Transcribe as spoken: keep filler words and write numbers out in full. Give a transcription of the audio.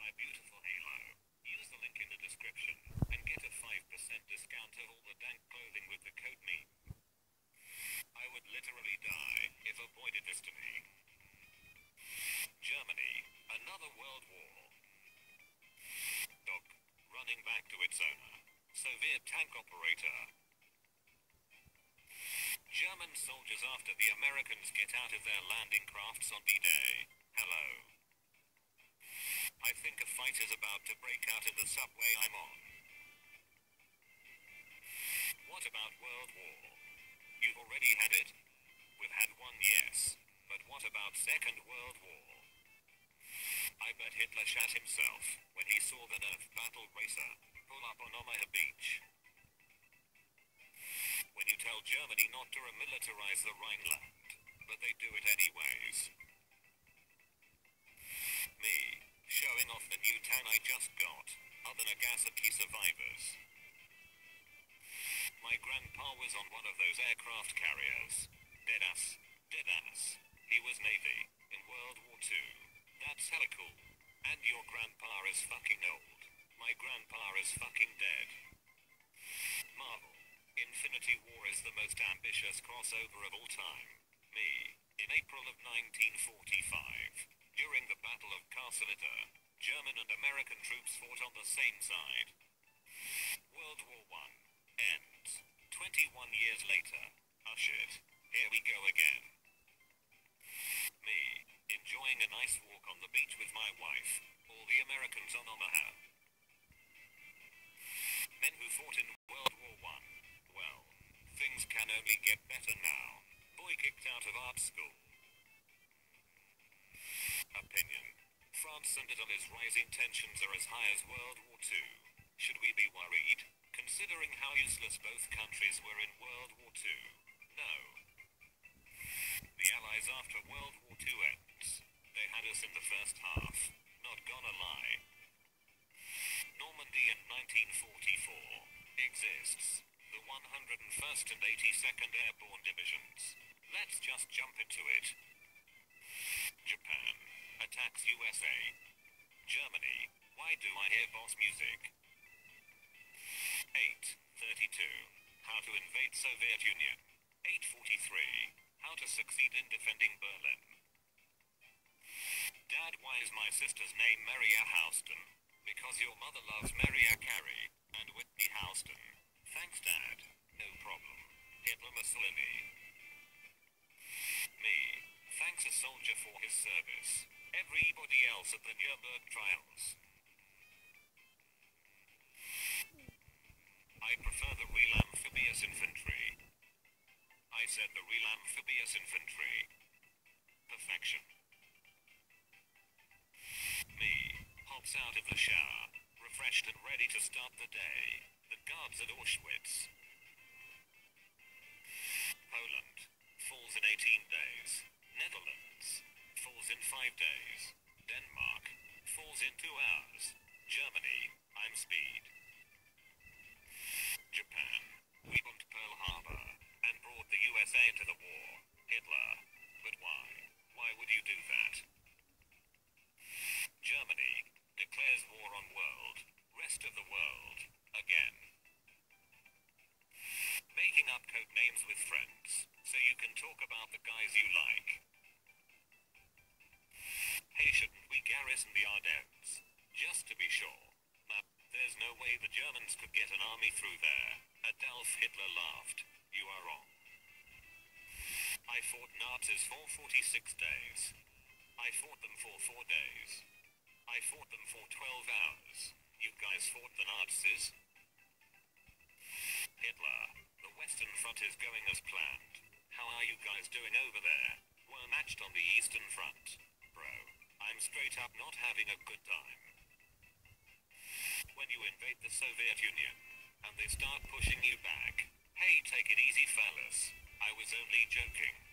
my beautiful Halo. Use the link in the description and get a five percent discount to all the dank clothing with the code meme. I would literally die if Avoid did this to me. Germany, another world war. Dog, running back to its owner. Soviet tank operator. German soldiers after the Americans get out of their landing crafts on D-Day. Hello. I think a fight is about to break out in the subway I'm on. What about World War? You've already had it? We've had one, yes. But what about Second World War? I bet Hitler shat himself when he saw the Nerf battle racer pull up on Omaha Beach. When you tell Germany not to remilitarize the Rhineland, but they do it anyways. Me, showing off the new tan I just got, other Nagasaki survivors. My grandpa was on one of those aircraft carriers. Deadass, deadass. He was Navy, in World War Two. That's hella cool. And your grandpa is fucking old. My grandpa is fucking dead. Marvel. Infinity War is the most ambitious crossover of all time. Me, in April of nineteen forty-five, during the Battle of Carcelita, German and American troops fought on the same side. World War One ends. twenty-one years later. Oh shit, here we go again. Me, enjoying a nice walk on the beach with my wife, all the Americans on Omaha. Men who fought in World War One. Well, things can only get better now. Boy kicked out of art school. Opinion. France and Italy's rising tensions are as high as World War Two. Should we be worried, considering how useless both countries were in World War Two? No. The Allies after World War Two ends. They had us in the first half. Not gonna lie. Normandy in nineteen forty-four exists. The one hundred first and eighty-second Airborne Divisions. Let's just jump into it. Japan attacks U S A. Germany, why do I hear boss music? eight thirty-two. How to invade Soviet Union. eight forty-three. How to succeed in defending Berlin. Dad, why is my sister's name Maria Houston? Because your mother loves Mariah Carey and Whitney Houston. Thanks, Dad. No problem. Hitler Mussolini. Me. Thanks a soldier for his service. Everybody else at the Nuremberg trials. I prefer the real amphibious infantry. I said the real amphibious infantry. Perfection. Me. Hops out of the shower, refreshed and ready to start the day. The guards at Auschwitz. Poland. Falls in eighteen days. Netherlands. Falls in five days. Denmark. Falls in two hours. Germany. I'm speed. Japan. We bombed Pearl Harbor and brought the U S A into the war. Hitler. But why? Why would you do that? Germany declares war on world, rest of the world, again. Making up code names with friends, so you can talk about the guys you like. Hey, shouldn't we garrison the Ardennes? Just to be sure. Now, there's no way the Germans could get an army through there. Adolf Hitler laughed. You are wrong. I fought Nazis for forty-six days. I fought them for four days. I fought them for twelve hours. You guys fought the Nazis? Hitler, the Western Front is going as planned. How are you guys doing over there? We're matched on the Eastern Front. Bro, I'm straight up not having a good time. When you invade the Soviet Union, and they start pushing you back, hey, take it easy fellas. I was only joking.